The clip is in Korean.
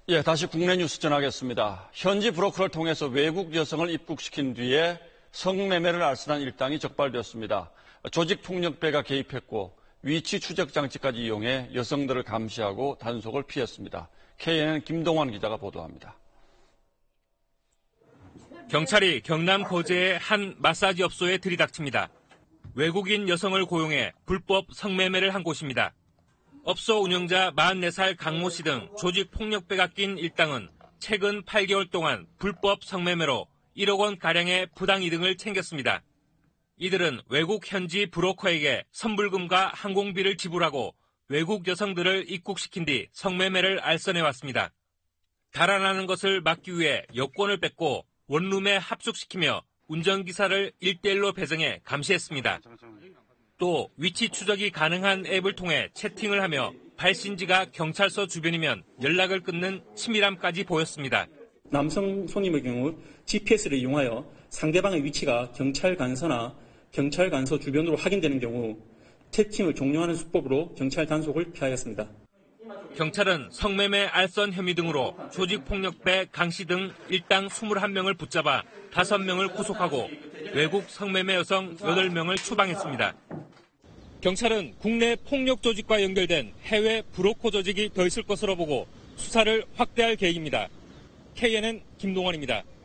예, 다시 국내 뉴스 전하겠습니다. 현지 브로커를 통해서 외국 여성을 입국시킨 뒤에 성매매를 알선한 일당이 적발되었습니다. 조직폭력배가 개입했고 위치 추적 장치까지 이용해 여성들을 감시하고 단속을 피했습니다. KNN 김동완 기자가 보도합니다. 경찰이 경남 거제의 한 마사지 업소에 들이닥칩니다. 외국인 여성을 고용해 불법 성매매를 한 곳입니다. 업소 운영자 44살 강모 씨 등 조직 폭력배가 낀 일당은 최근 8개월 동안 불법 성매매로 1억 원가량의 부당이득을 챙겼습니다. 이들은 외국 현지 브로커에게 선불금과 항공비를 지불하고 외국 여성들을 입국시킨 뒤 성매매를 알선해왔습니다. 달아나는 것을 막기 위해 여권을 뺏고 원룸에 합숙시키며 운전기사를 1대1로 배정해 감시했습니다. 또 위치 추적이 가능한 앱을 통해 채팅을 하며 발신지가 경찰서 주변이면 연락을 끊는 치밀함까지 보였습니다. 남성 손님의 경우 GPS를 이용하여 상대방의 위치가 경찰관서나 경찰관서 주변으로 확인되는 경우 채팅을 종료하는 수법으로 경찰 단속을 피하였습니다. 경찰은 성매매 알선 혐의 등으로 조직폭력배 강 씨 등 일당 21명을 붙잡아 5명을 구속하고 외국 성매매 여성 8명을 추방했습니다. 경찰은 국내 폭력 조직과 연결된 해외 브로커 조직이 더 있을 것으로 보고 수사를 확대할 계획입니다. KNN 김동원입니다.